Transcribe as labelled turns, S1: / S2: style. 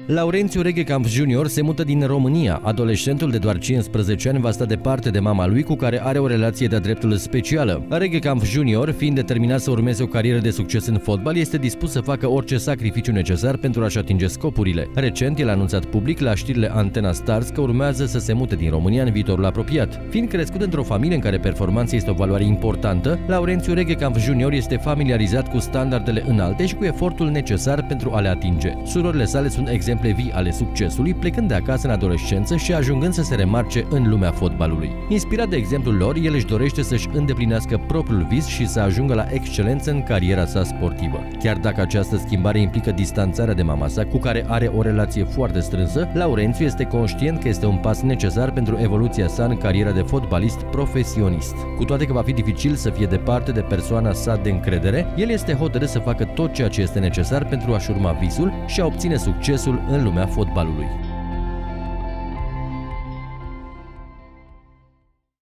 S1: Laurențiu Reghekamp Jr. se mută din România. Adolescentul de doar 15 ani va sta departe de mama lui, cu care are o relație de-a dreptul specială. Reghekamp Jr., fiind determinat să urmeze o carieră de succes în fotbal, este dispus să facă orice sacrificiu necesar pentru a-și atinge scopurile. Recent, el a anunțat public la știrile Antena Stars că urmează să se mute din România în viitorul apropiat. Fiind crescut într-o familie în care performanța este o valoare importantă, Laurențiu Reghekamp Jr. este familiarizat cu standardele înalte și cu efortul necesar pentru a le atinge. Surorile sale sunt exemple vii ale succesului, plecând de acasă în adolescență și ajungând să se remarce în lumea fotbalului. Inspirat de exemplul lor, el își dorește să-și îndeplinească propriul vis și să ajungă la excelență în cariera sa sportivă. Chiar dacă această schimbare implică distanțarea de mama sa, cu care are o relație foarte strânsă, Laurențiu este conștient că este un pas necesar pentru evoluția sa în cariera de fotbalist profesionist. Cu toate că va fi dificil să fie departe de persoana sa de încredere, el este hotărât să facă tot ceea ce este necesar pentru a-și urma visul și a obține succesul în lumea fotbalului.